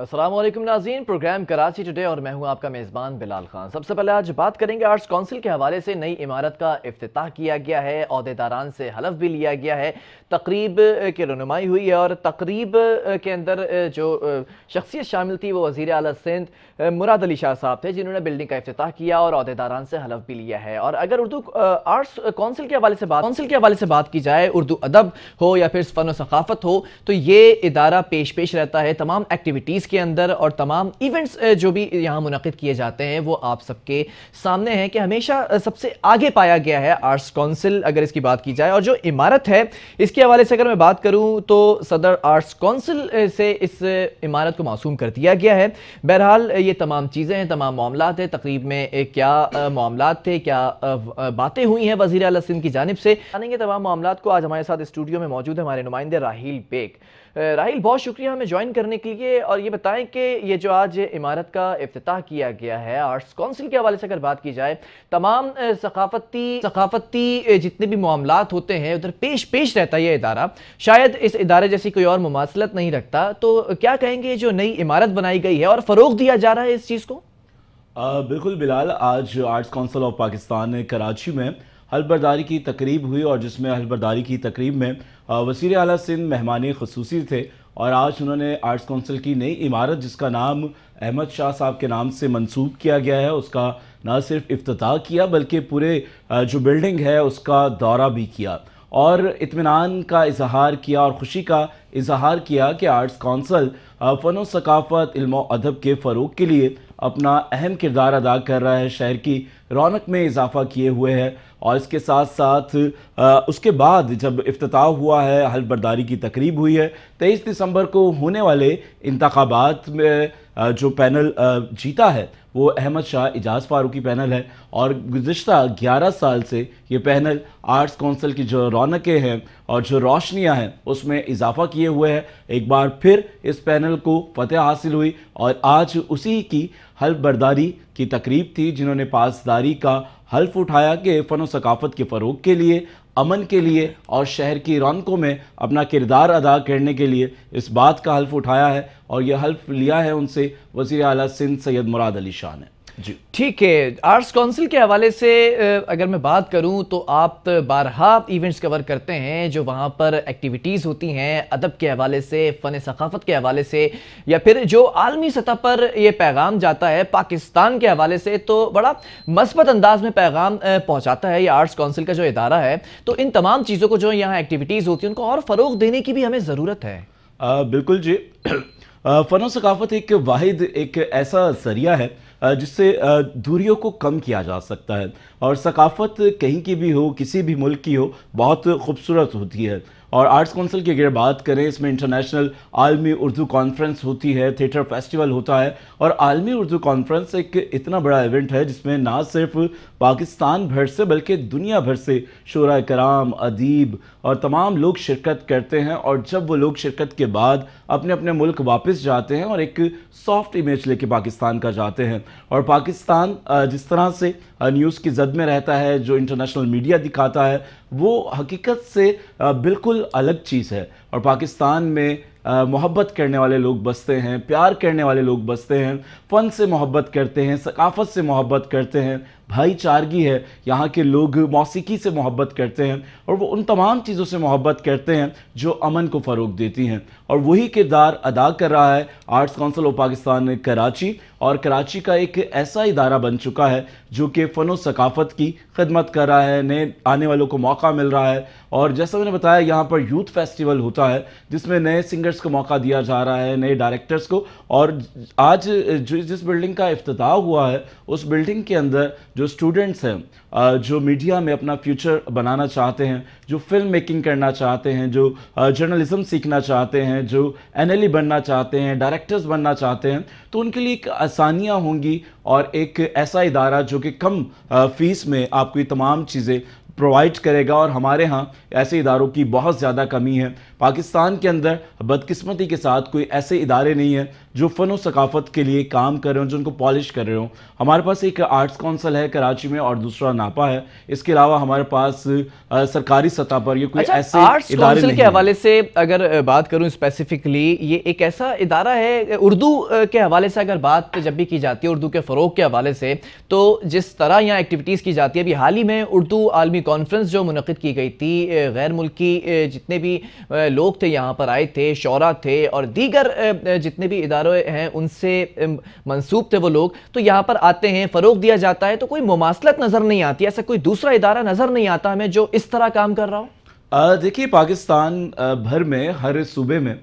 अस्सलाम वालेकुम नाज़रीन, प्रोग्राम कराची टुडे और मैं हूं आपका मेज़बान बिलाल खान। सबसे पहले आज बात करेंगे आर्ट्स काउंसिल के हवाले से। नई इमारत का इफ्तिताह किया गया है, ओहदेदारान से हलफ भी लिया गया है, तकरीब की रहनुमाई हुई है और तकरीब के अंदर जो शख्सियत शामिल थी वो वज़ीर आला सिंध मुराद अली शाह साहब थे, जिन्होंने बिल्डिंग का इफ्तिताह किया और ओहदेदारान से हलफ भी लिया है। और अगर उर्दू आर्ट्स काउंसिल के हवाले से बात की जाए, उर्दू अदब हो या फिर फ़न व सक़ाफ़त हो, तो ये इदारा पेश रहता है तमाम एक्टिविटीज़ के अंदर और तमाम इवेंट्स जो भी यहाँ मुनक़िद किए जाते हैं वो आप सबके सामने हैं कि हमेशा सबसे आगे पाया गया है आर्ट्स काउंसिल, अगर इसकी बात की जाए। और जो इमारत है इसके हवाले से अगर मैं बात करूँ तो सदर आर्ट्स काउंसिल से इस इमारत को मासूम कर दिया गया है। बहरहाल ये तमाम चीज़ें हैं, तमाम मामलात हैं, तकरीब में क्या मामलात थे, क्या बातें हुई हैं वज़ीर आला सिंध की जानिब से, जानेंगे तमाम मामलात को। आज हमारे साथ स्टूडियो में मौजूद है हमारे नुमाइंदे राहील बेग। राहील, बहुत शुक्रिया हमें ज्वाइन करने के लिए। और ये बताएं कि ये जो आज इमारत का इफ्तिताह किया गया है आर्ट्स काउंसिल के हवाले से अगर बात की जाए, तमाम सकाफती जितने भी मामलात होते हैं उधर पेश रहता है ये इदारा, शायद इस इदारे जैसी कोई और मुमासलत नहीं रखता। तो क्या कहेंगे जो नई इमारत बनाई गई है और फ़रोग़ दिया जा रहा है इस चीज़ को? बिल्कुल बिलाल, आज आर्ट्स काउंसिल ऑफ पाकिस्तान ने कराची में हलबरदारी की तकरीब हुई और जिसमें हलबरदारी की तकरीब में वज़ीर आला सिंध मेहमान ख़ुसूसी थे। और आज उन्होंने आर्ट्स काउंसिल की नई इमारत, जिसका नाम अहमद शाह साहब के नाम से मंसूब किया गया है, उसका न सिर्फ इफ्तिताह किया बल्कि पूरे जो बिल्डिंग है उसका दौरा भी किया और इत्मीनान का इजहार किया और ख़ुशी का इजहार किया कि आर्ट्स काउंसिल फ़न व सक़ाफ़त, इल्म व अदब के फ़रोग़ के लिए अपना अहम किरदार अदा कर रहा है, शहर की रौनक में इजाफ़ा किए हुए है। और इसके साथ साथ उसके बाद जब इफ्तिताह हुआ है, हलबरदारी की तकरीब हुई है, 23 दिसंबर को होने वाले इंतखाबात में जो पैनल जीता है वो अहमद शाह इजाज़ फ़ारूकी पैनल है। और गुज़िश्ता 11 साल से ये पैनल आर्ट्स काउंसिल की जो रौनकें हैं और जो रोशनियां हैं उसमें इजाफ़ा किए हुए हैं। एक बार फिर इस पैनल को फ़तह हासिल हुई और आज उसी की हलबरदारी की तकरीब थी, जिन्होंने पासदारी का हल्फ उठाया कि फ़न व सक़ाफ़त के फ़रोग़ के लिए, अमन के लिए और शहर की रौनकों में अपना किरदार अदा करने के लिए इस बात का हल्फ उठाया है। और यह हल्फ लिया है उनसे वज़ीर आला सिंध सैयद मुराद अली शाह ने। जी ठीक है। आर्ट्स काउंसिल के हवाले से अगर मैं बात करूं तो आप बारहा इवेंट्स कवर करते हैं जो वहां पर एक्टिविटीज़ होती हैं अदब के हवाले से, फ़न सक़ाफ़त के हवाले से, या फिर जो आलमी सतह पर ये पैगाम जाता है पाकिस्तान के हवाले से, तो बड़ा मस्बत अंदाज में पैगाम पहुंचाता है ये आर्ट्स काउंसिल का जो इदारा है। तो इन तमाम चीज़ों को जो यहाँ एक्टिविटीज़ होती हैं उनको और फ़रोग़ देने की भी हमें ज़रूरत है। बिल्कुल जी। फ़न व सक़ाफ़त एक वाहिद एक ऐसा ज़रिया है जिससे दूरियों को कम किया जा सकता है। और सक़ाफ़त कहीं की भी हो, किसी भी मुल्क की हो, बहुत खूबसूरत होती है। और आर्ट्स काउंसिल की अगर बात करें, इसमें इंटरनेशनल आलमी उर्दू कॉन्फ्रेंस होती है, थिएटर फेस्टिवल होता है। और आलमी उर्दू कॉन्फ्रेंस एक इतना बड़ा इवेंट है जिसमें ना सिर्फ पाकिस्तान भर से बल्कि दुनिया भर से शोरा कराम, अदीब और तमाम लोग शिरकत करते हैं। और जब वो लोग शिरकत के बाद अपने अपने मुल्क वापस जाते हैं और एक सॉफ्ट इमेज लेके पाकिस्तान का जाते हैं। और पाकिस्तान जिस तरह से न्यूज़ की जद में रहता है, जो इंटरनेशनल मीडिया दिखाता है, वो हकीकत से बिल्कुल अलग चीज़ है। और पाकिस्तान में मोहब्बत करने वाले लोग बसते हैं, प्यार करने वाले लोग बसते हैं, फ़न से मोहब्बत करते हैं, सक़ाफ़त से मोहब्बत करते हैं, भाईचारगी है, यहाँ के लोग मौसीकी से मोहब्बत करते हैं और वो उन तमाम चीज़ों से मोहब्बत करते हैं जो अमन को फ़रोग़ देती हैं। और वही किरदार अदा कर रहा है Arts Council of Pakistan Karachi. और कराची का एक ऐसा इदारा बन चुका है जो कि फ़न व सक़ाफ़त की खिदमत कर रहा है, नए आने वालों को मौका मिल रहा है। और जैसा मैंने बताया, यहाँ पर यूथ फेस्टिवल होता है जिसमें नए सिंगर्स को मौका दिया जा रहा है, नए डायरेक्टर्स को। और आज जिस बिल्डिंग का इफ्तिताह हुआ है उस बिल्डिंग के अंदर जो स्टूडेंट्स हैं, जो मीडिया में अपना फ्यूचर बनाना चाहते हैं, जो फिल्म मेकिंग करना चाहते हैं, जो जर्नलिज्म सीखना चाहते हैं, जो एनएलई बनना चाहते हैं, डायरेक्टर्स बनना चाहते हैं, तो उनके लिए एक आसानियाँ होंगी और एक ऐसा इदारा जो कि कम फ़ीस में आपको ये तमाम चीज़ें پرووائڈ کرے گا. اور ہمارے ہاں ایسے اداروں کی بہت زیادہ کمی ہے. پاکستان کے اندر بدقسمتی کے ساتھ کوئی ایسے ادارے نہیں ہیں جو فن و ثقافت کے لیے کام کر رہے ہوں, جو ان کو پالش کر رہے ہوں. ہمارے پاس ایک آرٹس کونسل ہے کراچی میں اور دوسرا ناپا ہے. اس کے علاوہ ہمارے پاس سرکاری سطح پر یہ کوئی ایسے آرٹس ادارے کونسل نہیں کے ہیں. حوالے سے اگر بات کروں اسپیسیفکلی, یہ ایک ایسا ادارہ ہے اردو کے حوالے سے اگر بات جب بھی کی جاتی ہے اردو کے فروغ کے حوالے سے, تو جس طرح یہاں ایکٹیویٹیز کی جاتی ہے, ابھی حال ہی میں اردو عالمی کانفرنس جو منعقد کی گئی تھی, غیر ملکی جتنے بھی لوگ تھے یہاں پر آئے تھے, شعراء تھے اور دیگر جتنے بھی ادارے ہیں ان سے منسوب تھے وہ لوگ, تو یہاں پر آتے ہیں, فروغ دیا جاتا ہے, تو کوئی مماثلت نظر نہیں آتی, ایسا کوئی دوسرا ادارہ نظر نہیں آتا ہمیں جو اس طرح کام کر رہا ہو. دیکھیے پاکستان بھر میں ہر صوبے میں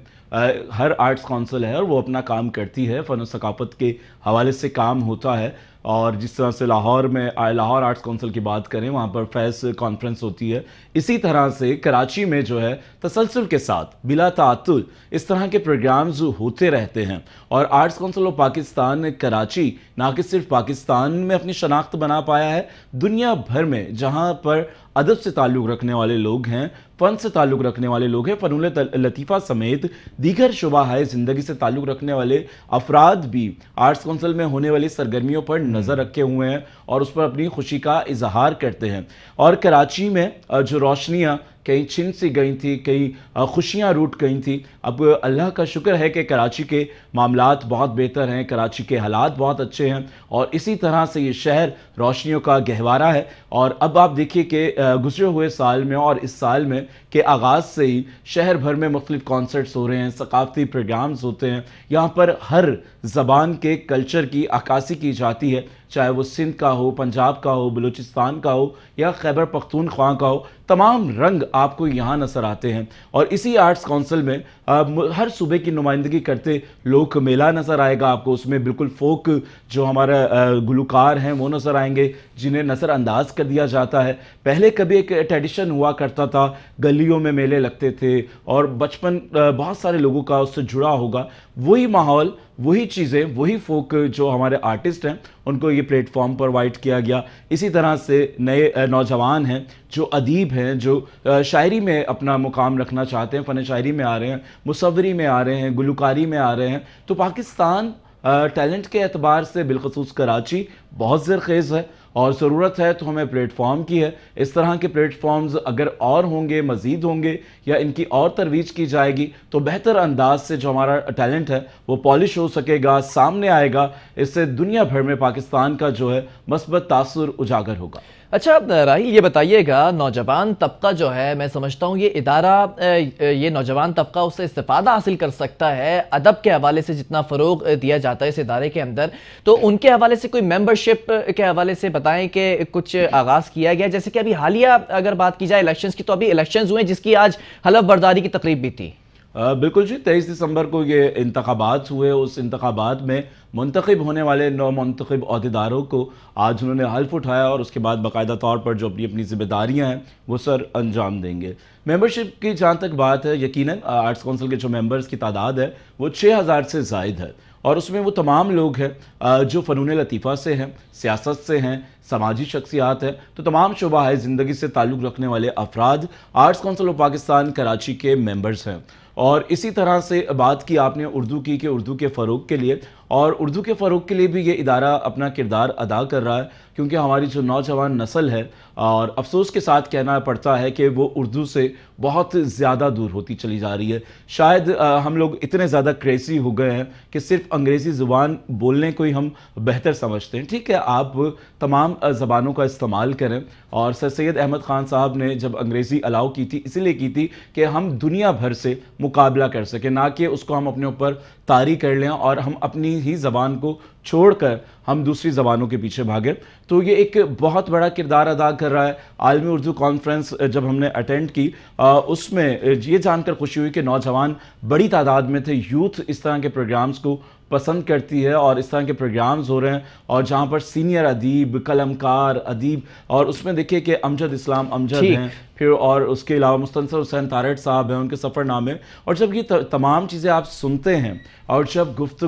ہر آرٹس کونسل ہے اور وہ اپنا کام کرتی ہے, فن و ثقافت کے حوالے سے کام ہوتا ہے. اور جس طرح سے لاہور آرٹس کونسل کی بات کریں وہاں پر فیس کانفرنس ہوتی ہے, اسی طرح سے کراچی میں جو ہے تسلسل کے ساتھ بلا تعطل اس طرح کے پروگرامز ہوتے رہتے ہیں. اور Arts Council of Pakistan Karachi نہ کہ صرف پاکستان میں اپنی شناخت بنا پایا ہے, دنیا بھر میں جہاں پر ادب سے تعلق رکھنے والے لوگ ہیں, فن سے تعلق رکھنے والے لوگ ہیں, فنون لطیفہ سمیت دیگر شعبہ زندگی سے تعلق رکھنے والے افراد بھی آرٹس کونسل میں ہونے والی سرگرمیوں پر نظر رکھے ہوئے ہیں اور اس پر اپنی خوشی کا اظہار کرتے ہیں. اور کراچی میں جو روشنیاں کہیں چھن سی گئی تھی, کہیں خوشیاں روٹ گئی تھیں, اب اللہ کا شکر ہے کہ کراچی کے معاملات بہت بہتر ہیں, کراچی کے حالات بہت اچھے ہیں اور اسی طرح سے یہ شہر روشنیوں کا گہوارہ ہے. اور اب آپ دیکھیے کہ گزرے ہوئے سال میں اور اس سال میں کے آغاز سے ہی شہر بھر میں مختلف کانسرٹس ہو رہے ہیں, ثقافتی پروگرامز ہوتے ہیں, یہاں پر ہر زبان کے کلچر کی عکاسی کی جاتی ہے, چاہے وہ سندھ کا ہو, پنجاب کا ہو, بلوچستان کا ہو یا خیبر پختونخوا کا ہو, تمام رنگ آپ کو یہاں نظر آتے ہیں. اور اسی آرٹس کونسل میں ہر صوبے کی نمائندگی کرتے لوک میلہ نظر آئے گا آپ کو. اس میں بالکل فوک جو ہمارا گلوکار ہیں وہ نظر آئیں گے جنہیں نظر انداز کر دیا جاتا ہے. پہلے کبھی ایک ٹریڈیشن ہوا کرتا تھا, گلیوں میں میلے لگتے تھے اور بچپن بہت سارے لوگوں کا اس سے جڑا ہوگا, وہی ماحول, وہی چیزیں, وہی فوک جو ہمارے آرٹسٹ ہیں ان کو یہ پلیٹ فارم پرووائڈ کیا گیا. اسی طرح سے نئے نوجوان ہیں جو ادیب ہیں, جو شاعری میں اپنا مقام رکھنا چاہتے ہیں, فن شاعری میں آ رہے ہیں, مصوری میں آ رہے ہیں, گلوکاری میں آ رہے ہیں. تو پاکستان ٹیلنٹ کے اعتبار سے بالخصوص کراچی بہت زرخیز ہے اور ضرورت ہے تو ہمیں پلیٹ فارم کی ہے. اس طرح کے پلیٹ فارمز اگر اور ہوں گے, مزید ہوں گے یا ان کی اور ترویج کی جائے گی تو بہتر انداز سے جو ہمارا ٹیلنٹ ہے وہ پالش ہو سکے گا, سامنے آئے گا. اس سے دنیا بھر میں پاکستان کا جو ہے مثبت تاثر اجاگر ہوگا. اچھا راہیل, یہ بتائیے گا, نوجوان طبقہ جو ہے, میں سمجھتا ہوں یہ ادارہ, یہ نوجوان طبقہ اس سے استفادہ حاصل کر سکتا ہے ادب کے حوالے سے جتنا فروغ دیا جاتا ہے اس ادارے کے اندر, تو ان کے حوالے سے کوئی ممبرشپ کے حوالے سے بتائیں کہ کچھ آغاز کیا گیا. جیسے کہ ابھی حالیہ اگر بات کی جائے الیکشنز کی, تو ابھی الیکشنز ہوئے جس کی آج حلف برداری کی تقریب بھی تھی. بالکل جی, 23 دسمبر کو یہ انتخابات ہوئے. اس انتخابات میں منتخب ہونے والے نو منتخب عہدیداروں کو آج انہوں نے حلف اٹھایا اور اس کے بعد باقاعدہ طور پر جو اپنی اپنی ذمہ داریاں ہیں وہ سر انجام دیں گے. ممبرشپ کی جہاں تک بات ہے, یقیناً آرٹس کونسل کے جو ممبرز کی تعداد ہے وہ 6000 سے زائد ہے اور اس میں وہ تمام لوگ ہیں جو فنون لطیفہ سے ہیں, سیاست سے ہیں, سماجی شخصیات ہیں. تو تمام شعبہ زندگی سے تعلق رکھنے والے افراد Arts Council of Pakistan Karachi کے ممبرز ہیں. اور اسی طرح سے بات کی آپ نے اردو کی کہ اردو کے فروغ کے لیے, اور اردو کے فروغ کے لیے بھی یہ ادارہ اپنا کردار ادا کر رہا ہے, کیونکہ ہماری جو نوجوان نسل ہے, اور افسوس کے ساتھ کہنا پڑتا ہے کہ وہ اردو سے بہت زیادہ دور ہوتی چلی جا رہی ہے. شاید ہم لوگ اتنے زیادہ کریزی ہو گئے ہیں کہ صرف انگریزی زبان بولنے کو ہی ہم بہتر سمجھتے ہیں. ٹھیک ہے, آپ تمام زبانوں کا استعمال کریں, اور سر سید احمد خان صاحب نے جب انگریزی الاؤ کی تھی اسی لیے کی تھی کہ ہم دنیا بھر سے مقابلہ کر سکیں, نہ کہ اس کو ہم اپنے اوپر طاری کر لیں اور ہم اپنی ہی زبان کو چھوڑ کر ہم دوسری زبانوں کے پیچھے بھاگیں. تو یہ ایک بہت بڑا کردار ادا کر رہا ہے. عالمی اردو کانفرنس جب ہم نے اٹینڈ کی, اس میں یہ جان کر خوشی ہوئی کہ نوجوان بڑی تعداد میں تھے. یوتھ اس طرح کے پروگرامز کو پسند کرتی ہے اور اس طرح کے پروگرامز ہو رہے ہیں, اور جہاں پر سینئر ادیب, قلمکار ادیب, اور اس میں دیکھیے کہ امجد اسلام امجد ہیں, پھر اور اس کے علاوہ مستنصر حسین تارڑ صاحب ہیں, ان کے سفر نامے, اور جب یہ تمام چیزیں آپ سنتے ہیں اور جب گفتگو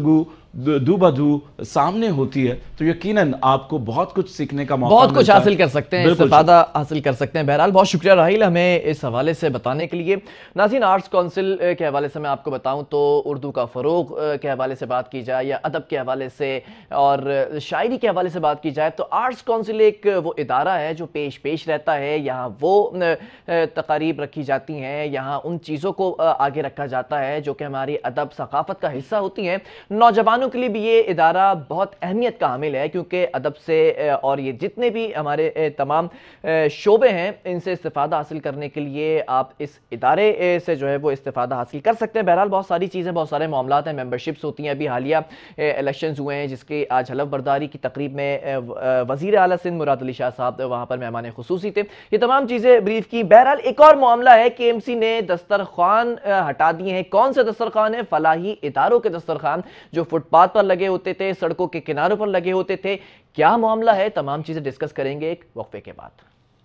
दू बदू सामने होती है तो यकीनन आपको बहुत कुछ सीखने का मौका बहुत कुछ मिलता है। हासिल कर सकते हैं, इस्तिफादा हासिल कर सकते हैं। बहरहाल बहुत शुक्रिया राहिल हमें इस हवाले से बताने के लिए। नाज़रीन, आर्ट्स काउंसिल के हवाले से मैं आपको बताऊं तो उर्दू का फ़रोग़ के हवाले से बात की जाए या अदब के हवाले से और शायरी के हवाले से बात की जाए तो आर्ट्स काउंसिल एक वो इदारा है जो पेश रहता है। यहाँ वो तकारीब रखी जाती हैं, यहाँ उन चीज़ों को आगे रखा जाता है जो कि हमारी अदब सकाफ़त का हिस्सा होती हैं। नौजवानों के लिए भी ये इदारा बहुत अहमियत का हामिल है क्योंकि अदब से और ये जितने भी हमारे तमाम शोबे हैं इनसे इस्तिफादा हासिल करने के लिए आप इस इदारे से जो है वो इस्तिफादा हासिल कर सकते हैं। बहरहाल बहुत सारी चीज़ें, बहुत सारे मामलात हैं, मेंबरशिप्स होती हैं। अभी हालिया इलेक्शंस हुए हैं जिसके आज हलफ बर्दारी की तकरीब में वज़ीर आला सिंध मुराद अली शाह साहब वहाँ पर मेहमान खुसूसी थे। ये तमाम चीज़ें ब्रीफ की। बहरहाल एक और मामला है, KMC ने दस्तरखान हटा दिए हैं। कौन से दस्तरखान है? फलाही इदारों के दस्तरखान जो फुटपाथ पर लगे होते थे, सड़कों के किनारों पर लगे होते थे। क्या मामला है? तमाम चीजें डिस्कस करेंगे एक वक्फे के बाद।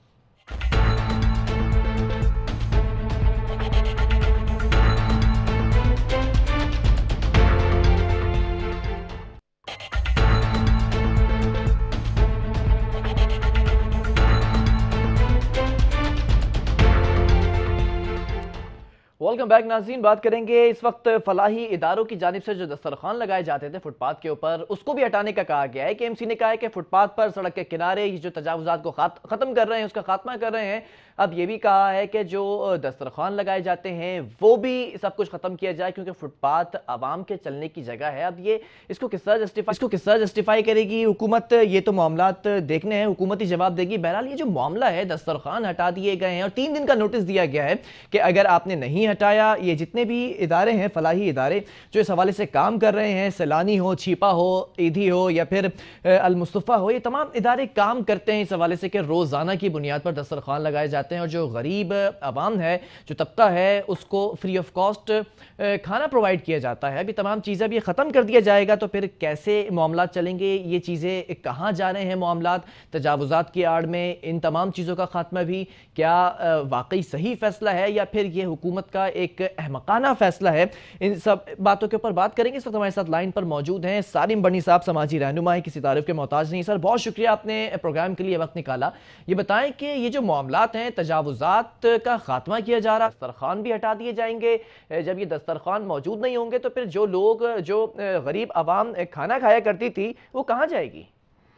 वेलकम बैक नाज़रीन। बात करेंगे इस वक्त फलाही इदारों की जानिब से जो दस्तरखान लगाए जाते थे फुटपाथ के ऊपर, उसको भी हटाने का कहा गया है। KMC ने कहा है कि फुटपाथ पर, सड़क के किनारे ये जो तजावुज़ात को ख़त्म कर रहे हैं, उसका खात्मा कर रहे हैं। अब ये भी कहा है कि जो दस्तरखान लगाए जाते हैं वो भी सब कुछ ख़त्म किया जाए क्योंकि फुटपाथ आवाम के चलने की जगह है। अब ये इसको किस तरह जस्टिफाई करेगी हुकूमत? ये तो मामलात देखने हैं, हुकूमत ही जवाब देगी। बहरहाल ये जो मामला है, दस्तरखान हटा दिए गए हैं और 3 दिन का नोटिस दिया गया है कि अगर आपने नहीं हटाया, ये जितने भी इदारे हैं, फलाही इदारे जो इस हवाले से काम कर रहे हैं, सैलानी हो, छिपा हो, ईदी हो या फिर अल मुस्तफ़ा हो, ये तमाम इदारे काम करते हैं इस हवाले से कि रोज़ाना की बुनियाद पर दस्तरखान लगाए जाते हैं और जो गरीब आवाम है, जो तबका है, उसको फ्री ऑफ कॉस्ट खाना प्रोवाइड किया जाता है। अभी तमाम चीज़ें भी ख़त्म कर दिया जाएगा तो फिर कैसे मामलात चलेंगे? ये चीज़ें कहाँ जा रहे हैं मामलात तजावुज़ात की आड़ में? इन तमाम चीज़ों का खात्मा भी क्या वाकई सही फ़ैसला है या फिर ये हुकूमत का एक अहमकाना फ़ैसला है? इन सब बातों के ऊपर बात करेंगे। इस वक्त हमारे साथ लाइन पर मौजूद हैं सालिम बनी साहब, समाजी रहनुमा है, किसी तारीफ के मोहताज नहीं। सर, बहुत शुक्रिया आपने प्रोग्राम के लिए वक्त निकाला। ये बताएं कि ये जो मामलात हैं, तजावुज़ात का खात्मा किया जा रहा है, दस्तरखान भी हटा दिए जाएंगे। जब ये दस्तरखान मौजूद नहीं होंगे तो फिर जो लोग, जो गरीब आवाम खाना खाया करती थी, वो कहाँ जाएगी?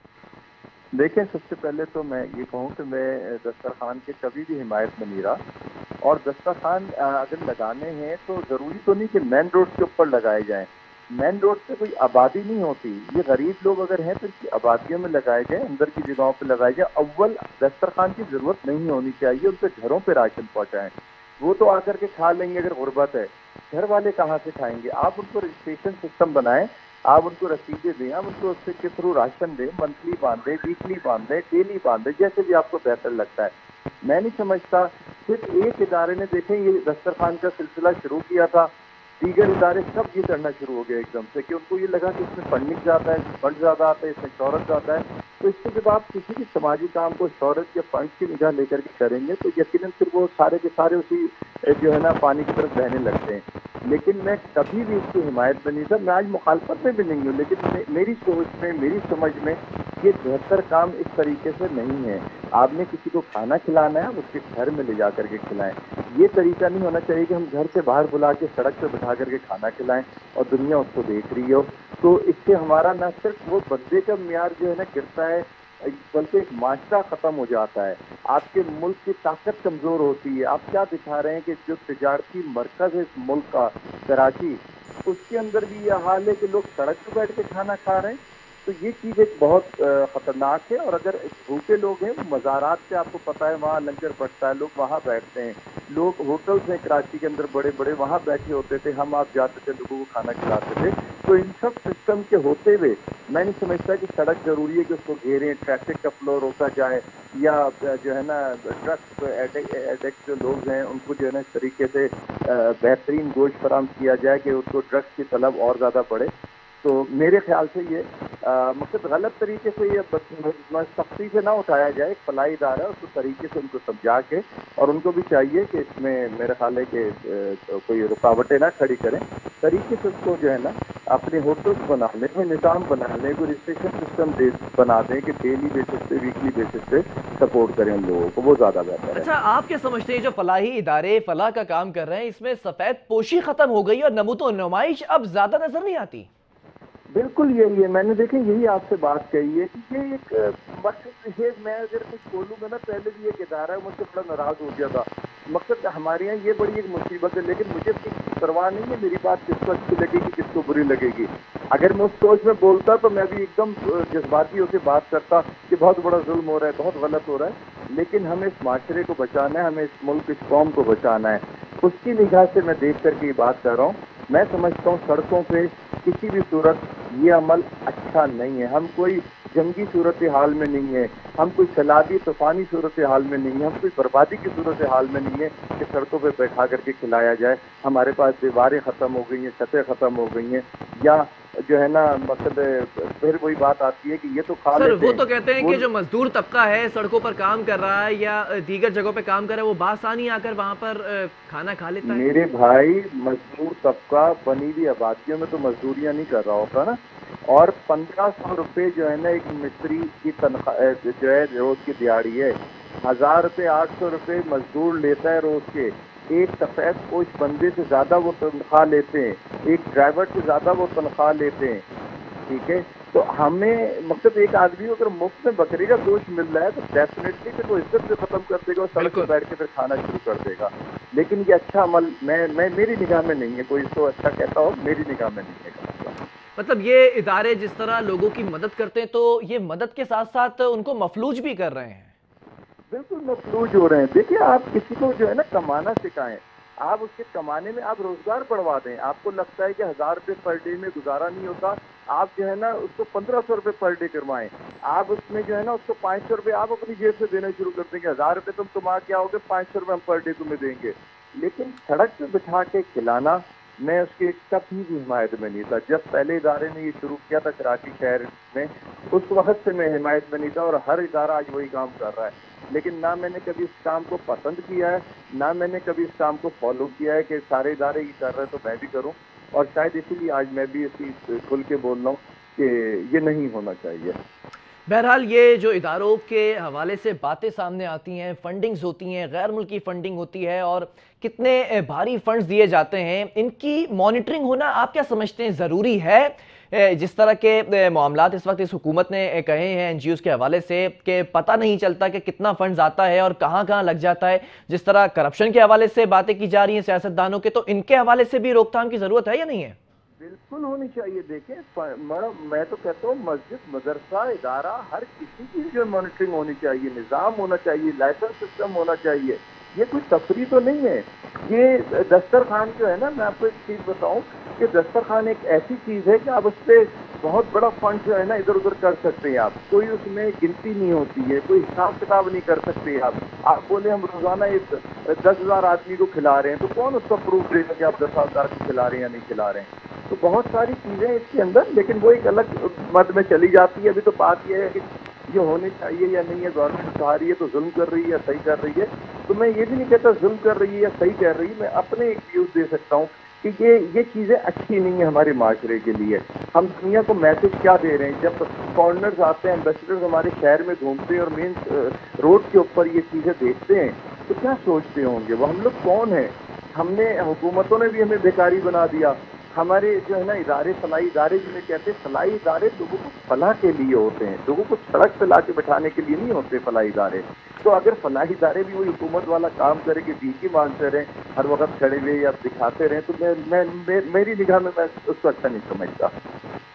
देखें, सबसे पहले तो मैं ये कहूँ कि मैं दस्तरखान के कभी भी हिमायत में नहीं रहा, और दस्तरखान अगर लगाने हैं तो ज़रूरी तो नहीं कि मेन रोड के ऊपर लगाए जाएं। मेन रोड पे कोई आबादी नहीं होती, ये गरीब लोग अगर हैं तो इनकी आबादियों में लगाए जाए, अंदर की जगहों पे लगाए जाए। अव्वल दस्तरखान की ज़रूरत नहीं होनी चाहिए, उनके घरों पे राशन पहुँचाएँ। वो तो आकर के खा लेंगे अगर गुर्बत है, घर वाले कहाँ से खाएंगे? आप उनको रजिस्ट्रेशन सिस्टम बनाएं, आप उनको रसीदें दें, आप उनको उसके के थ्रू राशन दें, मंथली बांधे, वीकली बांधे, डेली बांधे, जैसे भी आपको बेहतर लगता है। मैं नहीं समझता सिर्फ एक इदारे ने, देखें, ये दस्तरखान का सिलसिला शुरू किया था, दीगर इदारे सब ये करना शुरू हो गए एकदम से कि उनको ये लगा कि इसमें फंडिंग ज़्यादा है, फंड ज़्यादा आता है, इसमें शोहरत ज़्यादा है। तो इससे जब आप किसी भी समाजी काम को शोहरत या फंड की निगाह लेकर के करेंगे तो यकीनन फिर वो सारे के सारे उसी जो है ना पानी की तरफ बहने लगते हैं। लेकिन मैं कभी भी इसकी हिमायत में नहीं था, मैं आज मुखालफत में भी नहीं हूँ, लेकिन मेरी सोच में, मेरी समझ में ये बेहतर काम इस तरीके से नहीं है। आपने किसी को खाना खिलाना है, उसके घर में ले जा करके खिलाएं। ये तरीका नहीं होना चाहिए कि हम घर से बाहर बुला के सड़क पे बिठा करके खाना खिलाएं और दुनिया उसको देख रही हो। तो इससे हमारा न सिर्फ वो बंदे का म्यार जो है ना गिरता है, बल्कि एक माशरा ख़त्म हो जाता है। आपके मुल्क की ताकत कमज़ोर होती है। आप क्या दिखा रहे हैं कि जो तिजारती मरकज़ है इस मुल्क का, कराची, उसके अंदर भी ये हाल है कि लोग सड़क पर बैठ के खाना खा रहे हैं। तो ये चीज़ एक बहुत ख़तरनाक है। और अगर भूखे लोग हैं, मज़ारात से आपको पता है वहाँ लंगर बढ़ता है, लोग वहाँ बैठते हैं, लोग होटल्स हैं कराची के अंदर बड़े बड़े, वहाँ बैठे होते थे, हम आप जाते थे, लोगों को खाना खिलाते थे। तो इन सब सिस्टम के होते हुए मैं नहीं समझता कि सड़क ज़रूरी है कि उसको घेरें, ट्रैफिक का फ्लो रोका जाए, या जो है ना ड्रग्स एडिक्ट जो लोग हैं उनको जो है ना इस तरीके से बेहतरीन गोश्त फराहम किया जाए कि उनको ड्रग्स की तलब और ज़्यादा बढ़े। تو میرے خیال سے یہ مقصد غلط طریقے سے یہ سختی سے نہ اٹھایا جائے. ایک فلاحی ادارہ ہے, اس کو طریقے سے ان کو سمجھا کے, اور ان کو بھی چاہیے کہ اس میں میرا خیال ہے کہ کوئی رکاوٹیں نہ کھڑی کریں, طریقے سے اس کو جو ہے نا اپنے ہوٹلس بنانے میں نظام بنانے, کوئی رجسٹریشن سسٹم بنا دیں کہ ڈیلی بیسس پہ, ویکلی بیسس پہ سپورٹ کریں ان لوگوں کو, وہ زیادہ بہتر ہے. اچھا, آپ کیا سمجھتے ہیں جو فلاحی ادارے فلاح کا کام کر رہے ہیں, اس میں سفید پوشی ختم ہو گئی اور نمود و نمائش اب زیادہ نظر نہیں آتی؟ بالکل یہی ہے, میں نے دیکھیں یہی آپ سے بات کہی ہے کہ یہ ایک مقصد ہے. میں اگر کچھ بولوں گا نا, پہلے بھی ایک ادارہ ہے, مجھ سے بڑا ناراض ہو گیا تھا. مقصد ہمارے یہاں یہ بڑی ایک مصیبت ہے, لیکن مجھے پرواہ نہیں ہے میری بات کس کو اچھی لگے گی کس کو بری لگے گی. اگر میں اس سوچ میں بولتا تو میں بھی ایک دم جذباتی ہو کے بات کرتا کہ بہت بڑا ظلم ہو رہا ہے, بہت غلط ہو رہا ہے. لیکن ہمیں اس معاشرے کو بچانا ہے, ہمیں اس ملک, اس قوم کو بچانا ہے. اس کی نگاہ سے میں دیکھ کر کے یہ بات کر رہا ہوں. میں سمجھتا ہوں سڑکوں پہ کسی بھی صورت یہ عمل اچھا نہیں ہے. ہم کوئی جنگی صورتحال میں نہیں ہے, ہم کوئی سیلابی طوفانی صورتحال میں نہیں ہے, ہم کوئی بربادی کی صورتحال میں نہیں ہے کہ سڑکوں پہ بیٹھا کر کے کھلایا جائے. ہمارے پاس دیواریں ختم ہو گئی ہیں, چھتیں ختم ہو گئی ہیں, یا جو ہے نا مقصد پھر وہی بات آتی ہے کہ یہ تو کھا سر, لیتے وہ ہیں. تو کہتے ہیں کہ جو مزدور طبقہ ہے سڑکوں پر کام کر رہا ہے یا دیگر جگہوں پہ کام کر رہا ہے, وہ بآسانی آ کر وہاں پر کھانا کھا لیتا ہے. میرے بھائی, مزدور طبقہ بنی ہوئی آبادیوں میں تو مزدوریاں نہیں کر رہا ہوگا نا, اور 1500 روپے جو ہے نا ایک مستری کی تنخواہ جو ہے روز کی دیہاڑی ہے. 1000 روپے 800 روپے مزدور لیتا ہے روز کے. ایک سفید پوش بندے سے زیادہ وہ تنخواہ لیتے ہیں, ایک ڈرائیور سے زیادہ وہ تنخواہ لیتے ہیں. ٹھیک ہے, تو ہمیں مقصد ایک آدمی کو اگر مفت میں بکری کا گوشت مل رہا ہے تو ڈیفینیٹلی پھر وہ عزت سے ختم کر دے گا, اور سڑک پہ بالکل. بیٹھ کے پھر کھانا شروع کر دے گا. لیکن یہ اچھا عمل میری نگاہ میں نہیں ہے. کوئی اس کو اچھا کہتا ہو, میری نگاہ میں نہیں ہے. مطلب یہ ادارے جس طرح لوگوں کی مدد کرتے ہیں تو یہ مدد کے ساتھ ساتھ ان کو مفلوج بھی کر رہے ہیں. بالکل مفلوج ہو رہے ہیں. دیکھیے, آپ کسی کو جو ہے نا کمانا سکھائیں, آپ اس کے کمانے میں آپ روزگار بڑھوا دیں. آپ کو لگتا ہے کہ 1000 روپے پر ڈے میں گزارا نہیں ہوتا, آپ جو ہے نا اس کو 1500 روپے پر ڈے کروائیں. آپ اس میں جو ہے نا اس کو 500 روپے آپ اپنی جیب سے دینا شروع کر دیں گے. 1000 روپے تم کما کے آؤ گے, 500 روپے ہم پر ڈے تمہیں دیں گے. لیکن سڑک پہ بٹھا کے کھلانا, میں اس کی کبھی بھی حمایت میں نہیں تھا. جب پہلے ادارے نے یہ شروع کیا تھا کراچی شہر میں, اس وقت سے میں حمایت میں نہیں تھا, اور ہر ادارہ آج وہی کام کر رہا ہے. لیکن نہ میں نے کبھی اس کام کو پسند کیا ہے, نہ میں نے کبھی اس کام کو فالو کیا ہے کہ سارے ادارے یہ کر رہے ہیں تو میں بھی کروں. اور شاید اسی لیے آج میں بھی اسی کھل کے بول رہا ہوں کہ یہ نہیں ہونا چاہیے. بہرحال یہ جو اداروں کے حوالے سے باتیں سامنے آتی ہیں, فنڈنگز ہوتی ہیں, غیر ملکی فنڈنگ ہوتی ہے, اور کتنے بھاری فنڈز دیے جاتے ہیں, ان کی مانیٹرنگ ہونا آپ کیا سمجھتے ہیں ضروری ہے؟ جس طرح کے معاملات اس وقت اس حکومت نے کہے ہیں این جی اوز کے حوالے سے کہ پتہ نہیں چلتا کہ کتنا فنڈز آتا ہے اور کہاں کہاں لگ جاتا ہے, جس طرح کرپشن کے حوالے سے باتیں کی جا رہی ہیں سیاستدانوں کے, تو ان کے حوالے سے بھی روک تھام کی ضرورت ہے یا نہیں ہے؟ بالکل ہونی چاہیے. دیکھیں, میں تو کہتا ہوں مسجد, مدرسہ, ادارہ, ہر کسی کی جو مانیٹرنگ ہونی چاہیے, نظام ہونا چاہیے, لائسنس سسٹم ہونا چاہیے. یہ کوئی تفریح تو نہیں ہے. یہ دسترخوان جو ہے نا, میں آپ کو ایک چیز بتاؤں کہ دسترخوان ایک ایسی چیز ہے کہ آپ اس پہ بہت بڑا فنڈ جو ہے نا ادھر ادھر کر سکتے ہیں. آپ کوئی اس میں گنتی نہیں ہوتی ہے, کوئی حساب کتاب نہیں کر سکتے. آپ بولے ہم روزانہ 10,000 آدمی کو کھلا رہے ہیں, تو کون اس کا پروف دے گا کہ آپ 10,000 کو کھلا رہے ہیں یا نہیں کھلا رہے ہیں؟ تو بہت ساری چیزیں اس کے اندر, لیکن وہ ایک الگ مد میں چلی جاتی ہے. ابھی تو بات یہ ہے کہ یہ ہونی چاہیے یا نہیں ہے, گورنمنٹ چاہ رہی ہے تو ظلم کر رہی ہے یا صحیح کر رہی ہے. تو میں یہ بھی نہیں کہتا ظلم کر رہی ہے یا صحیح کر رہی ہے, میں اپنے ایک ویوز دے سکتا ہوں کہ یہ چیزیں اچھی نہیں ہیں ہمارے معاشرے کے لیے. ہم دنیا کو میسج کیا دے رہے ہیں؟ جب فارنرز آتے ہیں, ایمبیسڈرز ہمارے شہر میں گھومتے ہیں اور مین روڈ کے اوپر یہ چیزیں دیکھتے ہیں, تو کیا سوچتے ہوں گے وہ ہم لوگ کون ہیں؟ ہم نے, حکومتوں نے بھی ہمیں بیکاری بنا دیا. ہمارے جو ہے نا ادارے, فلاحی ادارے جنہیں کہتے ہیں, فلاحی ادارے لوگوں کو فلاح کے لیے ہوتے ہیں, لوگوں کو سڑک پہ لا کے بٹھانے کے لیے نہیں ہوتے فلاحی ادارے. تو اگر فلاحی ادارے بھی وہی حکومت والا کام کرے کہ بھیکی مانگتے رہیں, ہر وقت کھڑے ہوئے یا دکھاتے رہیں, تو میری نگاہ میں اس کو اچھا نہیں سمجھتا.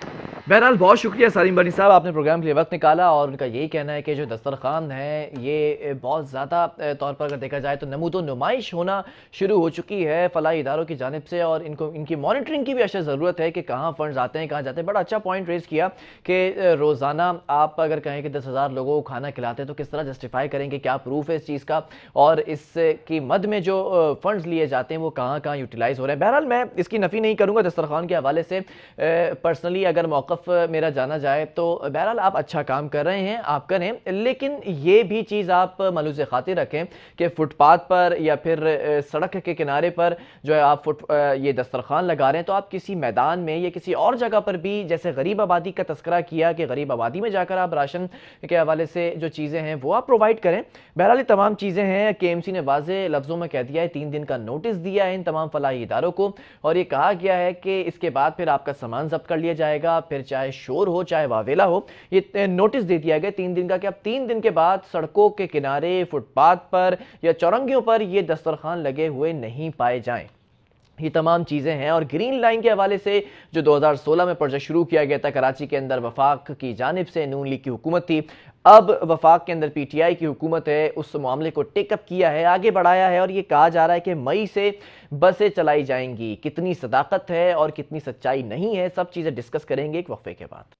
बहरहाल बहुत शुक्रिया सलीम बनी साहब, आपने प्रोग्राम के लिए वक्त निकाला। और उनका यही कहना है कि जो दस्तरखान है ये बहुत ज़्यादा तौर पर अगर देखा जाए तो नमूदो नुमाइश होना शुरू हो चुकी है फलाही इदारों की जानिब से, और इनकी मॉनिटरिंग की भी अशद ज़रूरत है कि कहाँ फ़ंड्स आते हैं कहाँ जाते हैं। बड़ा अच्छा पॉइंट रेज़ किया कि रोज़ाना आप अगर कहें कि 10,000 लोगों को खाना खिलाते हैं तो किस तरह जस्टिफाई करेंगे, क्या प्रूफ है इस चीज़ का, और इसकी मद में जो फ़ंड्स लिए जाते हैं वो कहाँ कहाँ यूटिलाइज़ हो रहे हैं। बहरहाल मैं इसकी नफ़ी नहीं करूँगा दस्तरखान के हवाले से। पर्सनली अगर मौक़िफ़ मेरा जाना जाए तो बहरहाल आप अच्छा काम कर रहे हैं, आप करें, लेकिन ये भी चीज़ आप मलूज़ खातिर रखें कि फुटपाथ पर या फिर सड़क के किनारे पर जो है आप ये दस्तरखान लगा रहे हैं तो आप किसी मैदान में या किसी और जगह पर भी, जैसे गरीब आबादी का तस्करा किया कि गरीब आबादी में जाकर आप राशन के हवाले से जो चीज़ें हैं वो आप प्रोवाइड करें। बहरहाल ये तमाम चीज़ें हैं। KMC ने वाज़े लफ्ज़ों में कह दिया है, 3 दिन का नोटिस दिया है इन तमाम फलाही इदारों को, और ये कहा गया है कि इसके बाद फिर आपका सामान जब्त कर लिया जाएगा, फिर चाहे शोर हो चाहे वावेला हो। ये नोटिस दे दिया गया 3 दिन का कि अब 3 दिन के बाद सड़कों के किनारे, फुटपाथ पर या चौरंगियों पर ये दस्तरखान लगे हुए नहीं पाए जाएं। ये तमाम चीज़ें हैं। और ग्रीन लाइन के हवाले से जो 2016 में प्रोजेक्ट शुरू किया गया था कराची के अंदर, वफाक की जानिब से नून लीग की हुकूमत थी, अब वफाक के अंदर PTI की हुकूमत है, उस मामले को टेकअप किया है, आगे बढ़ाया है, और ये कहा जा रहा है कि मई से बसें चलाई जाएंगी। कितनी सदाकत है और कितनी सच्चाई नहीं है, सब चीज़ें डिस्कस करेंगे एक वक्फे के बाद।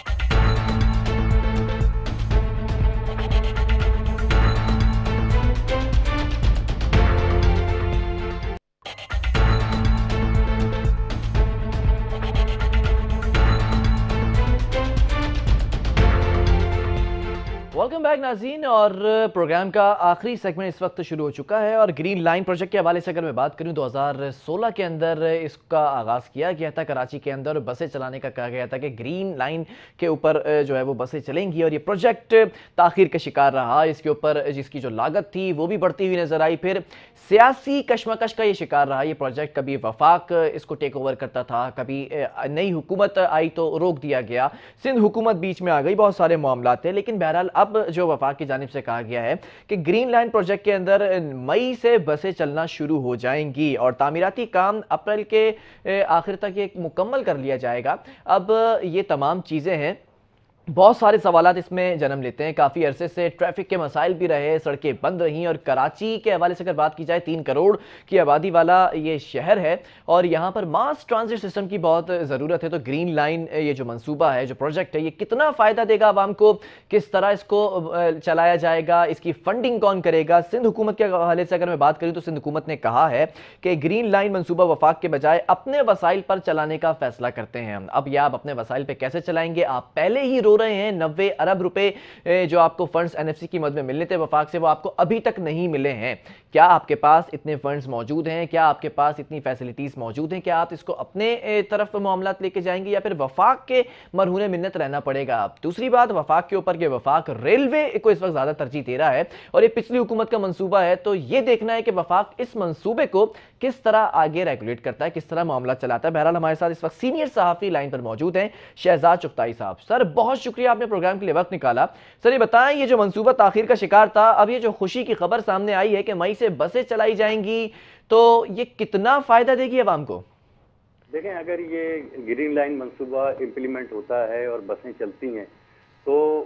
वेलकम बैक नाज़रीन, और प्रोग्राम का आखिरी सेगमेंट इस वक्त शुरू हो चुका है। और ग्रीन लाइन प्रोजेक्ट के हवाले से अगर मैं बात करूं, 2016 के अंदर इसका आगाज़ किया गया था कराची के अंदर, बसें चलाने का कहा गया था कि ग्रीन लाइन के ऊपर जो है वो बसें चलेंगी, और ये प्रोजेक्ट ताख़ीर का शिकार रहा। इसके ऊपर जिसकी जो लागत थी वो भी बढ़ती हुई नज़र आई, फिर सियासी कशमकश का ये शिकार रहा ये प्रोजेक्ट। कभी वफाक इसको टेक ओवर करता था, कभी नई हुकूमत आई तो रोक दिया गया, सिंध हुकूमत बीच में आ गई, बहुत सारे मामला थे। लेकिन बहरहाल अब जो वफाक की जानिब से कहा गया है कि ग्रीन लाइन प्रोजेक्ट के अंदर मई से बसें चलना शुरू हो जाएंगी, और तामीराती काम अप्रैल के आखिर तक ये मुकम्मल कर लिया जाएगा। अब ये तमाम चीज़ें हैं, बहुत सारे सवालात इसमें जन्म लेते हैं। काफ़ी अरसे से ट्रैफिक के मसाइल भी रहे, सड़कें बंद रहीं, और कराची के हवाले से अगर बात की जाए 3 करोड़ की आबादी वाला ये शहर है, और यहाँ पर मास ट्रांजिट सिस्टम की बहुत ज़रूरत है। तो ग्रीन लाइन ये जो मंसूबा है, जो प्रोजेक्ट है, ये कितना फ़ायदा देगा आवाम को, किस तरह इसको चलाया जाएगा, इसकी फंडिंग कौन करेगा। सिंध हुकूमत के हवाले से अगर मैं बात करूँ तो सिंध हुकूमत ने कहा है कि ग्रीन लाइन मंसूबा वफाक के बजाय अपने वसाइल पर चलाने का फैसला करते हैं। अब यह आप अपने वसाइल पर कैसे चलाएंगे, आप पहले ही रो रहे हैं 90 अरब रुपए जो आपको फंड्स NFC की मद में मिलने थे वफाक से, वो आपको अभी तक नहीं मिले हैं। क्या आपके पास इतने फंड्स मौजूद हैं, क्या आपके पास इतनी फैसिलिटीज मौजूद हैं, क्या आप इसको अपने तरफ मामलात लेके जाएंगे या फिर वफाक के मरहूने मिन्नत रहना पड़ेगा। आप दूसरी बात वफाक के ऊपर, वफाक रेलवे को इस वक्त ज्यादा तरजीह दे रहा है, और ये पिछली हुकूमत का मंसूबा है, तो ये देखना है कि वफाक इस मंसूबे को किस तरह आगे रेगुलेट करता है, किस तरह मामला चलाता है। बहरहाल हमारे साथ इस वक्त सीनियर सहाफी लाइन पर मौजूद हैं, शहजाद चुगताई साहब। सर बहुत शुक्रिया, आपने प्रोग्राम के लिए वक्त निकाला। सर ये बताएं, ये जो मंसूबा ताखीर का शिकार था, अब ये जो खुशी की खबर सामने आई है कि मई से बसें चलाई जाएंगी, तो ये कितना फायदा देगी आवाम को? देखें, अगर ये ग्रीन लाइन मंसूबा इम्प्लीमेंट होता है और बसें चलती हैं, तो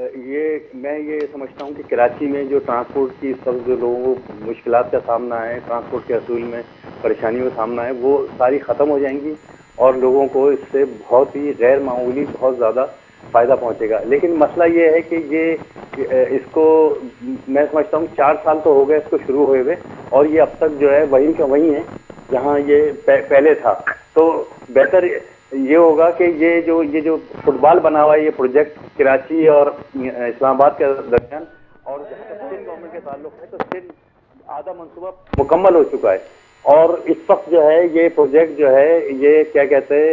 मैं ये समझता हूँ कि कराची में जो ट्रांसपोर्ट की सब जो लोगों को मुश्किलात का सामना है, ट्रांसपोर्ट के असूल में परेशानियों का सामना है, वो सारी ख़त्म हो जाएंगी और लोगों को इससे बहुत ही गैर मामूली बहुत ज़्यादा फ़ायदा पहुंचेगा। लेकिन मसला ये है कि इसको मैं समझता हूँ 4 साल तो हो गए इसको शुरू हुए हुए, और ये अब तक जो है वहीं का वहीं है जहाँ ये पहले था। तो बेहतर ये होगा कि ये जो फुटबॉल बना हुआ है, ये प्रोजेक्ट कराची और इस्लामाबाद के दरमियान, और जहाँ तक सिंध गवर्नमेंट के ताल्लुक है, तो सिंध आधा मनसूबा मुकम्मल हो चुका है, और इस वक्त जो है ये प्रोजेक्ट जो है ये क्या कहते हैं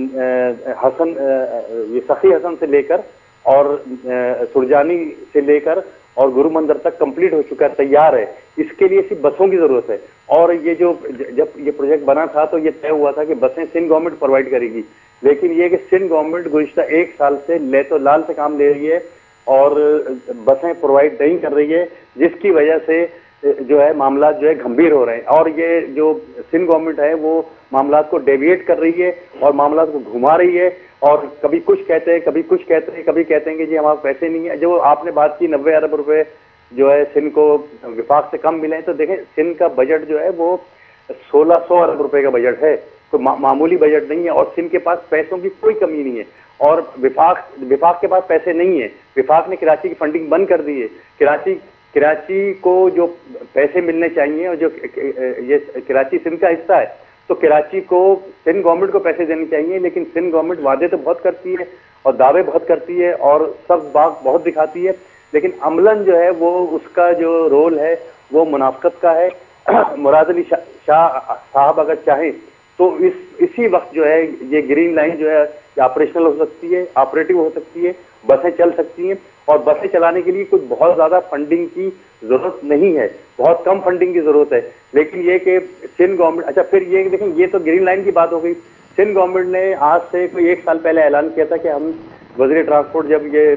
ये सखी हसन से लेकर और सुरजानी से लेकर और गुरु मंदिर तक कंप्लीट हो चुका है, तैयार है। इसके लिए सिर्फ बसों की जरूरत है, और ये जब ये प्रोजेक्ट बना था तो ये तय हुआ था कि बसें सिंध गवर्नमेंट प्रोवाइड करेगी, लेकिन ये कि सिंध गवर्नमेंट गुज़िश्ता 1 साल से ले तो लाल से काम ले रही है और बसें प्रोवाइड नहीं कर रही है, जिसकी वजह से जो है मामला जो है गंभीर हो रहे हैं। और ये जो सिंध गवर्नमेंट है वो मामला को डेविएट कर रही है और मामला को घुमा रही है, اور کبھی کچھ کہتے ہیں کبھی کچھ کہتے ہیں، کبھی کہتے ہیں کہ جی ہمارے پیسے نہیں ہیں. جو آپ نے بات کی 90 ارب روپے جو ہے سندھ کو وفاق سے کم ملے ہیں، تو دیکھیں سندھ کا بجٹ جو ہے وہ 1600 ارب روپے کا بجٹ ہے، تو معمولی بجٹ نہیں ہے. اور سندھ کے پاس پیسوں کی کوئی کمی نہیں ہے، اور وفاق کے پاس پیسے نہیں ہیں. وفاق نے کراچی کی فنڈنگ بند کر دی ہے. کراچی کو جو پیسے ملنے چاہیے، اور جو یہ کراچی سندھ کا حصہ ہے، تو کراچی کو سندھ گورنمنٹ کو پیسے دینے چاہیے. لیکن سندھ گورنمنٹ وعدے تو بہت کرتی ہے اور دعوے بہت کرتی ہے اور سب باغ بہت دکھاتی ہے، لیکن عملاً جو ہے وہ اس کا جو رول ہے وہ منافقت کا ہے. مراد علی شاہ صاحب اگر چاہیں تو اسی وقت جو ہے یہ گرین لائن جو ہے آپریشنل ہو سکتی ہے، آپریٹو ہو سکتی ہے، بسیں چل سکتی ہیں. اور بسیں چلانے کے لیے کچھ بہت زیادہ فنڈنگ کی ضرورت نہیں ہے، بہت کم فنڈنگ کی ضرورت ہے. لیکن یہ کہ سندھ گورنمنٹ، اچھا پھر یہ دیکھیں، یہ تو گرین لائن کی بات ہو گئی. سندھ گورنمنٹ نے آج سے کوئی 1 سال پہلے اعلان کیا تھا کہ ہم وزیر ٹرانسپورٹ جب یہ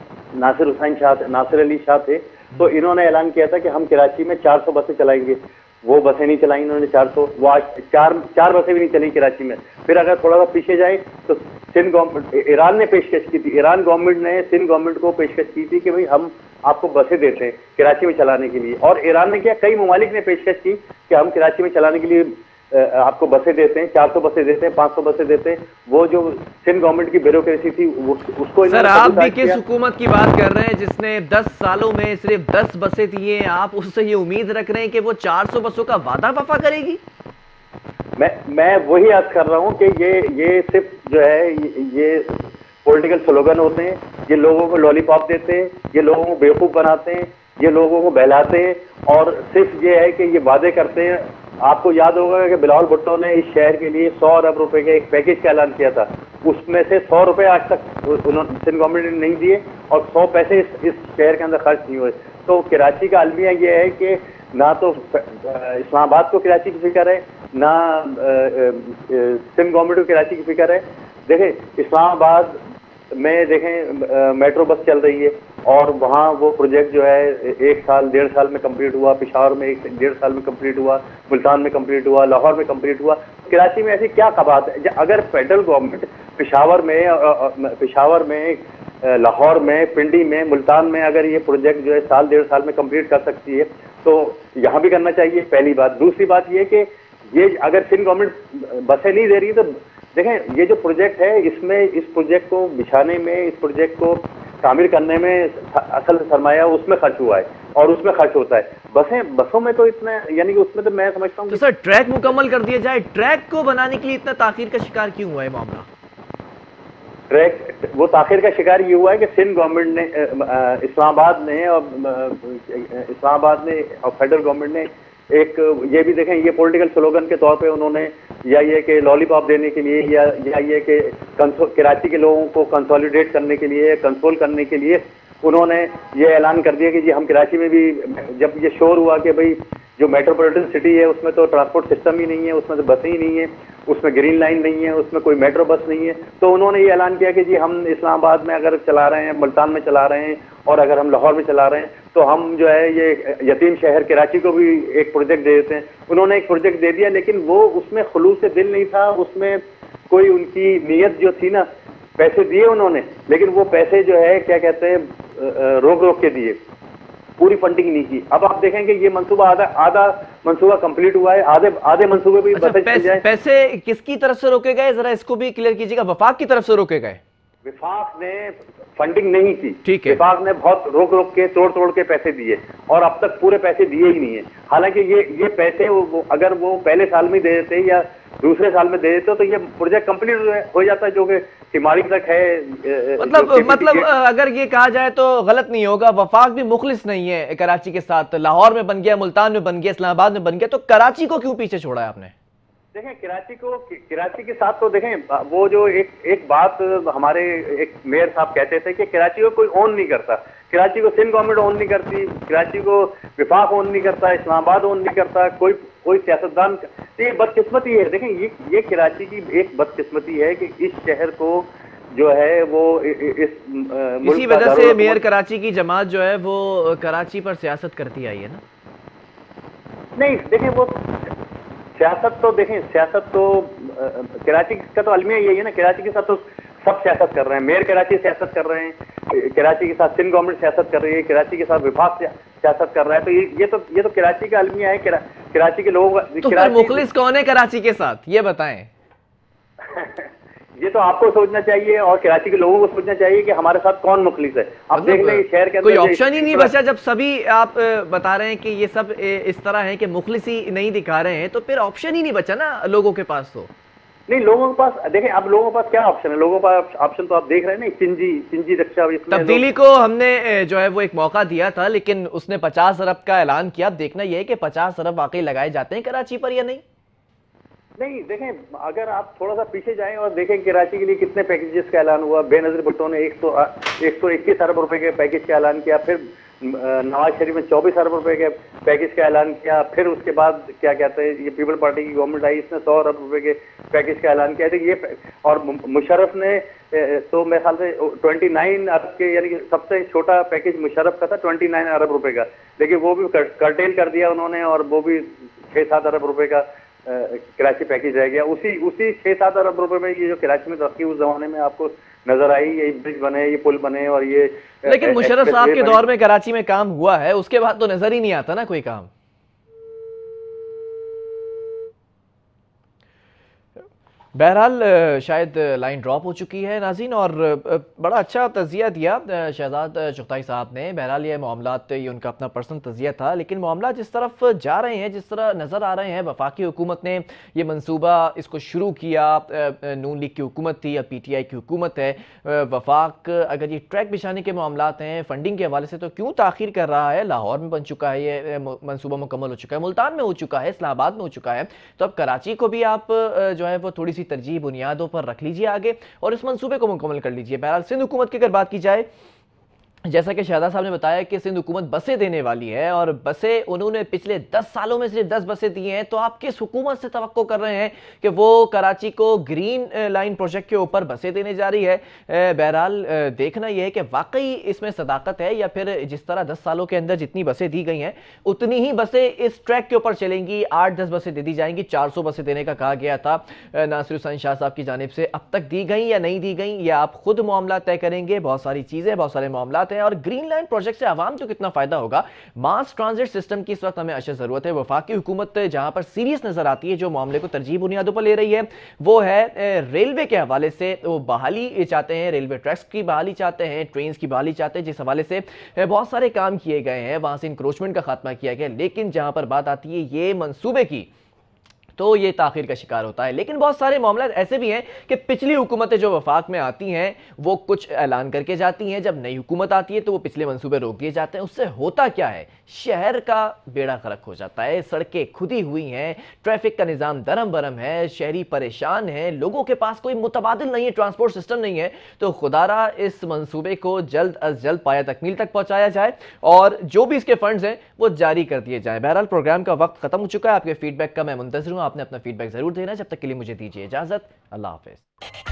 ناصر علی شاہ تھے، تو انہوں نے اعلان کیا تھا کہ ہم کراچی میں 400 بسیں چلائیں گے. وہ بسیں نہیں چلائیں انہوں نے 400، وہ آج چار بسیں بھی نہیں چلیں کراچی میں. پھر اگر تھوڑا سا پیچھے جائیں تو سندھ گورنمنٹ، ایران نے پیشکش کی تھی، ایران گورنمنٹ نے سندھ گورنمنٹ کو پیشکش کی تھی کہ بھئی ہم آپ کو بسیں دیتے ہیں کراچی میں چلانے کے لیے. اور ایران نے کیا، کئی ممالک نے پیشکش کی کہ ہم کراچی میں چلانے کے لیے آپ کو بسیں دیتے ہیں، 400 بسیں دیتے ہیں، 500 بسیں دیتے ہیں. وہ جو سندھ گورنمنٹ کی بیوروکریسی تھی اس کو سر آپ بھی کس حکومت کی بات کر رہے ہیں جس نے 10 سالوں میں صرف 10 بسیں دی ہیں؟ آپ اس سے یہ امید رکھ رہے ہیں کہ وہ 400 بسوں کا وعدہ وفا کرے گی؟ میں وہی عرض کر رہا ہوں کہ یہ صرف جو ہے یہ پولیٹیکل سلوگن ہوتے ہیں. یہ لوگوں کو لالی پاپ دیتے ہیں، یہ لوگوں کو بیوقوف بناتے ہیں، یہ لوگوں کو بہلاتے ہیں، اور صرف یہ ہے کہ یہ وعدے کرتے ہیں. آپ کو یاد ہوگا کہ بلاول بھٹو نے اس شہر کے لیے 100 ارب روپے کے ایک پیکیج کا اعلان کیا تھا. اس میں سے 100 روپے آج تک سندھ گورنمنٹ نے نہیں دیے، اور 100 پیسے اس شہر کے اندر خرچ نہیں ہوئے. تو کراچی کا المیہ یہ ہے کہ نہ تو اسلام آباد کو کراچی کی فکر ہے، نہ سندھ گورنمنٹ کو کراچی کی فکر ہے. دیکھیں اسلام آباد میں دیکھیں میٹرو بس چل رہی ہے، اور وہاں وہ پروجیکٹ جو ہے 1 سال 1.5 سال میں کمپلیٹ ہوا. پشاور میں 1.5 سال میں کمپلیٹ ہوا، ملتان میں کمپلیٹ ہوا، لاہور میں کمپلیٹ ہوا. کراچی میں ایسی کیا خبات ہے؟ اگر فیڈرل گورنمنٹ پشاور میں لاہور میں، پنڈی میں، ملتان میں اگر یہ پروجیکٹ جو ہے 1.5 سال میں کمپلیٹ کر سکتی ہے تو یہاں بھی کرنا چاہیے، پہلی بات. دوسری بات یہ کہ یہ اگر سندھ گورنمنٹ بسیں نہیں دے رہی تو دیکھیں یہ جو پروجیکٹ ہے اس پروجیکٹ کو بچھانے میں، اس پروجیکٹ کو تعمیر کرنے میں اصل سرمایہ اس میں خرچ ہوا ہے اور اس میں خرچ ہوتا ہے. بسوں میں تو اتنا، یعنی کہ اس میں تو میں سمجھتا ہوں تو سر ٹریک مکمل کر دیا جائے، ٹریک کو بنانے کے لیے اتنا تاخیر کا شکار کیوں ہوا ہے معاملہ؟ وہ تاخیر کا شکار یہ ہوا ہے کہ سندھ گورنمنٹ نے، اسلام آباد نے اور فیڈرل گورنمنٹ نے ایک، یہ بھی دیکھیں یہ پولیٹیکل سلوگن کے طور پہ انہوں نے، یا یہ کہ لالی پاپ دینے کے لیے، یا یہ کہ کراچی کے لوگوں کو کنسولیڈیٹ کرنے کے لیے، کنسول کرنے کے لیے انہوں نے یہ اعلان کر دیا کہ جی ہم کراچی میں بھی، جب یہ شور ہوا کہ بھئی جو میٹروپولیٹن سٹی ہے اس میں تو ٹرانسپورٹ سسٹم ہی نہیں ہے، اس میں تو بسیں ہی نہیں ہیں، اس میں گرین لائن نہیں ہے، اس میں کوئی میٹرو بس نہیں ہے، تو انہوں نے یہ اعلان کیا کہ جی ہم اسلام آباد میں اگر چلا رہے ہیں، ملتان میں چلا رہے ہیں، اور اگر ہم لاہور میں چلا رہے ہیں تو ہم جو ہے یہ یتیم شہر کراچی کو بھی ایک پروجیکٹ دے دیتے ہیں. انہوں نے ایک پروجیکٹ دے دیا، لیکن وہ اس میں خلوص دل نہیں تھا، اس میں کوئی ان کی نیت جو تھی نا، پیسے دیے انہوں نے، لیکن وہ پیسے جو ہے کیا کہتے ہیں روک کے دیے، پوری فنڈنگ نہیں کی. اب آپ دیکھیں کہ یہ منصوبہ آدھا منصوبہ کمپلیٹ ہوا ہے، آدھے منصوبے بھی بسیں چل جائیں. پیسے کس کی طرف سے روکے گئے، ذرا اس کو بھی کلیئر کیجیے گا؟ وفاق کی طرف سے روکے گئے؟ وفاق نے فنڈنگ نہیں کی، ٹھیک ہے، وفاق نے بہت روک کے توڑ کے پیسے دیے، اور اب تک پورے پیسے دیے ہی نہیں ہیں. حالانکہ یہ پیسے اگر وہ پہلے سال میں دے دیتے یا دوسرے سال میں دے دیتے تو یہ پروجیکٹ کمپلیٹ ہو جاتا ہے، جو کہ تیماری تک ہے. مطلب اگر یہ کہا جائے تو غلط نہیں ہوگا، وفاق بھی مخلص نہیں ہے کراچی کے ساتھ. لاہور میں بن گیا، ملتان میں بن گیا، اسلام آباد میں بن گیا، تو کراچی کو کیوں پیچھے چھوڑا ہے آپ نے؟ دیکھیں کراچی کے ساتھ تو دیکھیں وہ جو ایک بات ہمارے ایک میئر صاحب کہتے تھے کہ کراچی کو کوئی اون نہیں کرتا، کراچی کو سندھ گورنمنٹ اون نہیں کرتی، کراچی کو وفاق اون نہیں کرتا، اسلام آباد اون نہیں کرتا، کوئی سیاستدان. یہ بدقسمتی ہے. دیکھیں یہ کراچی کی ایک بدقسمتی ہے کہ اس شہر کو جو ہے وہ اسی وجہ سے میئر کراچی کی جماعت جو ہے وہ کراچی پر سیاست کرتی آئی ہے نا. نہیں دیکھیں وہ سیاست تو کراچی کا تو المیہ یہی ہے نا، کراچی کے ساتھ تو सब सियासत कर रहे हैं, मेयर कराची सियासत कर रहे हैं, कराची के साथ सिंध गवर्नमेंट सियासत कर रही है, कराची के साथ विभाग सियासत कर रहा है। तो ये तो कराची का अलमिया है, कराची के लोगों का। तो फिर मुखलिस कौन है कराची के साथ, ये बताएं। ये तो आपको सोचना चाहिए और कराची के लोगों को सोचना चाहिए कि हमारे साथ कौन मुखलिस है। आप देख लें शहर के अंदर कोई ऑप्शन ही नहीं बचा जब सभी आप बता रहे हैं कि ये सब इस तरह है कि मुखलिस ही नहीं दिखा रहे हैं, तो फिर ऑप्शन ही नहीं बचा ना लोगों के पास। तो नहीं, लोगों के पास देखें, अब लोगों के पास क्या ऑप्शन है? लोगों के पास ऑप्शन तो आप देख रहे हैं ना, चिंजी रक्षा। तब्दीली को हमने जो है वो एक मौका दिया था, लेकिन उसने 50 अरब का ऐलान किया। अब देखना यह है कि 50 अरब वाकई लगाए जाते हैं कराची पर या नहीं। नहीं, देखें, अगर आप थोड़ा सा पीछे जाएं और देखें कराची के लिए कितने पैकेजेस का ऐलान हुआ। बेनजीर भुट्टो ने 121 अरब रुपए के पैकेज का ऐलान किया, फिर नवाज शरीफ ने 24 अरब रुपए के पैकेज का ऐलान किया, फिर उसके बाद क्या कहते हैं ये पीपल पार्टी की गवर्नमेंट आई, इसने 100 अरब रुपए के पैकेज का ऐलान किया था। ये और मुशर्रफ ने तो मेरे ख्याल से 29 अरब के, यानी कि सबसे छोटा पैकेज मुशर्रफ का था 29 अरब रुपए का, लेकिन वो भी कर्टेल कर दिया उन्होंने, और वो भी 6-7 अरब रुपए का कराची पैकेज रह गया। उसी 6-7 अरब रुपए में ये जो कराची में तरक्की उस जमाने में आपको नजर आई, ये ब्रिज बने, ये पुल बने, और ये लेकिन मुशर्रफ साहब के दौर में कराची में काम हुआ है, उसके बाद तो नजर ही नहीं आता ना कोई काम। बहरहाल शायद लाइन ड्रॉप हो चुकी है नाज़रीन, और बड़ा अच्छा तज़िया दिया शहजाद चुगताई साहब ने। बहरहाल ये मामलात, ये उनका अपना पर्सनल तज़िया था, लेकिन मामला जिस तरफ जा रहे हैं, जिस तरह नज़र आ रहे हैं, वफाकी हुकूमत ने ये मंसूबा इसको शुरू किया, नून लीग की हुकूमत थी या PTI की हुकूमत है। वफाक अगर ये ट्रैक बिछाने के मामलात हैं फंडिंग के हवाले से तो क्यों ताख़ीर कर रहा है? लाहौर में बन चुका है, ये मनसूबा मुकम्मल हो चुका है, मुल्तान में हो चुका है, इस्लामाबाद में हो चुका है, तो अब कराची को भी आप जो है वो थोड़ी तरजीह बुनियादों पर रख लीजिए आगे और इस मंसूबे को मुकम्मल कर लीजिए। बहरहाल सिंध हुकूमत की अगर बात की जाए, जैसा कि शहजाद साहब ने बताया कि सिंध हुकूमत बसें देने वाली है, और बसें उन्होंने पिछले 10 सालों में सिर्फ 10 बसें दी हैं, तो आप किस हुकूमत से तवक्को कर रहे हैं कि वो कराची को ग्रीन लाइन प्रोजेक्ट के ऊपर बसें देने जा रही है? बहरहाल देखना यह है कि वाकई इसमें सदाकत है, या फिर जिस तरह 10 सालों के अंदर जितनी बसें दी गई हैं उतनी ही बसें इस ट्रैक के ऊपर चलेंगी, 8-10 बसें दे दी जाएंगी। 400 बसें देने का कहा गया था नासिर हुसैन शाह साहब की जानिब से, अब तक दी गई या नहीं दी गई, या आप खुद मामला तय करेंगे। बहुत सारी चीज़ें, बहुत सारे मामला हैं, और ग्रीन लाइन प्रोजेक्ट से आवाम को कितना फायदा होगा। मास ट्रांजिट सिस्टम की इस वक्त हमें अशद जरूरत है। वफाकी हुकूमत जहां पर सीरियस नजर आती है, जो मामले को तरजीह बुनियादों पर ले रही है, वो है रेलवे के हवाले से। वो बहाली चाहते हैं, रेलवे ट्रैक्स की बहाली चाहते हैं, ट्रेन की बहाली चाहते हैं, जिस हवाले से बहुत सारे काम किए गए हैं, वहां से इंक्रोचमेंट का खात्मा किया गया। लेकिन जहां पर बात आती है ये मंसूबे की, तो ये ताखीर का शिकार होता है। लेकिन बहुत सारे मामला ऐसे भी हैं कि पिछली हुकूमतें जो वफाक में आती हैं वो कुछ ऐलान करके जाती हैं, जब नई हुकूमत आती है तो वो पिछले मंसूबे रोक दिए जाते हैं। उससे होता क्या है? शहर का बेड़ा गर्क हो जाता है, सड़कें खुदी हुई हैं, ट्रैफिक का निज़ाम दरम बरम है, शहरी परेशान है, लोगों के पास कोई मुतबादिल नहीं है, ट्रांसपोर्ट सिस्टम नहीं है। तो खुदारा इस मंसूबे को जल्द अज जल्द पाया तकमील तक पहुँचाया जाए, और जो भी इसके फंड्स हैं वो जारी कर दिए जाए। बहरहाल प्रोग्राम का वक्त खत्म हो चुका है, आपके फीडबैक का मैं मुंतज़िर हूँ। आपने अपना फीडबैक जरूर देना। जब तक के लिए मुझे दीजिए इजाजत। अल्लाह हाफिज़।